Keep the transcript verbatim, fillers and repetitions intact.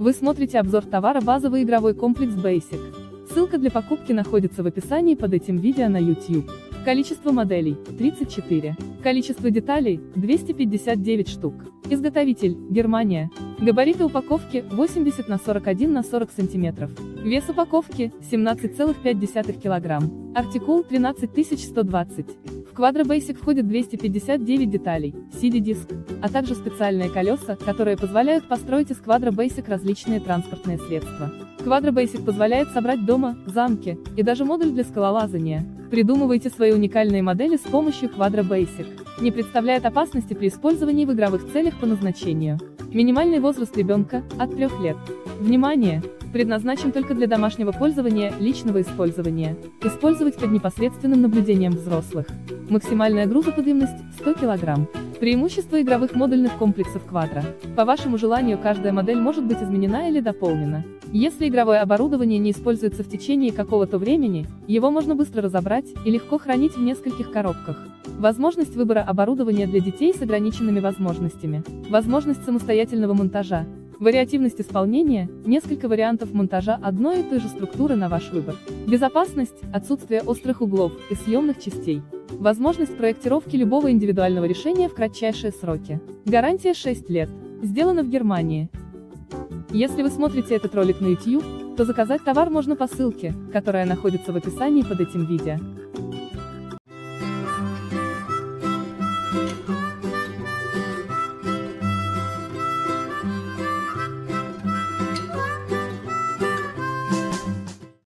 Вы смотрите обзор товара базовый игровой комплекс Basic. Ссылка для покупки находится в описании под этим видео на YouTube. Количество моделей – тридцать четыре. Количество деталей – двести пятьдесят девять штук. Изготовитель – Германия. Габариты упаковки – восемьдесят на сорок один на сорок сантиметров. Вес упаковки – семнадцать целых пять десятых килограмм. Артикул – тринадцать тысяч сто двадцать. В Quadro Basic входит двести пятьдесят девять деталей, си ди-диск, а также специальные колеса, которые позволяют построить из Quadro Basic различные транспортные средства. Quadro Basic позволяет собрать дома, замки, и даже модуль для скалолазания. Придумывайте свои уникальные модели с помощью Quadro Basic. Не представляет опасности при использовании в игровых целях по назначению. Минимальный возраст ребенка – от трёх лет. Внимание! Предназначен только для домашнего пользования, личного использования. Использовать под непосредственным наблюдением взрослых. Максимальная грузоподъемность – сто килограмм. Преимущества игровых модульных комплексов Quadro. По вашему желанию каждая модель может быть изменена или дополнена. Если игровое оборудование не используется в течение какого-то времени, его можно быстро разобрать и легко хранить в нескольких коробках. Возможность выбора оборудования для детей с ограниченными возможностями. Возможность самостоятельного монтажа. Вариативность исполнения, несколько вариантов монтажа одной и той же структуры на ваш выбор. Безопасность, отсутствие острых углов и съемных частей. Возможность проектировки любого индивидуального решения в кратчайшие сроки. Гарантия шесть лет. Сделано в Германии. Если вы смотрите этот ролик на YouTube, то заказать товар можно по ссылке, которая находится в описании под этим видео.